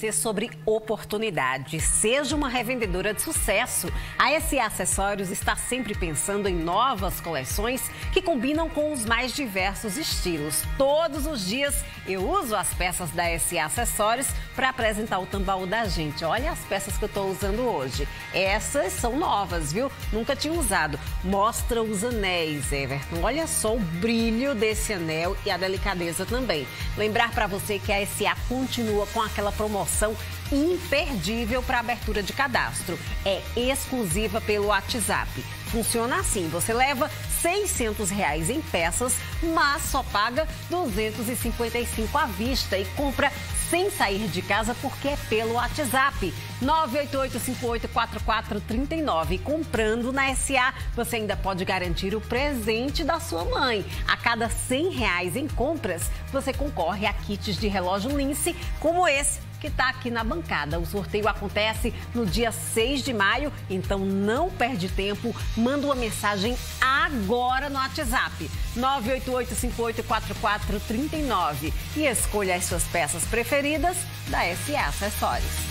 Sobre oportunidade. Seja uma revendedora de sucesso. A SA Acessórios está sempre pensando em novas coleções que combinam com os mais diversos estilos. Todos os dias eu uso as peças da SA Acessórios para apresentar o tambaú da gente. Olha as peças que eu estou usando hoje. Essas são novas, viu? Nunca tinha usado. Mostra os anéis, Everton. Olha só o brilho desse anel e a delicadeza também. Lembrar para você que a SA continua com aquela promoção imperdível para abertura de cadastro. É exclusiva pelo WhatsApp. Funciona assim, você leva R$600 em peças, mas só paga R$255 à vista e compra sem sair de casa porque é pelo WhatsApp. 988584439. Comprando na SA, você ainda pode garantir o presente da sua mãe. A cada R$100 em compras, você concorre a kits de relógio Lince, como esse que está aqui na bancada. O sorteio acontece no dia 6 de maio, então não perde tempo. Manda uma mensagem agora no WhatsApp, 988584439 e escolha as suas peças preferidas da SA Acessórios.